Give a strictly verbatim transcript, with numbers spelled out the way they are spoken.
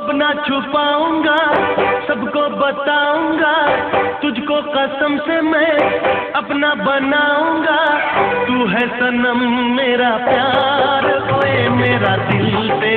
अपना छुपाऊंगा, सबको बताऊंगा, तुझको कसम से मैं अपना बनाऊंगा। तू है सनम मेरा प्यार, ओए मेरा दिल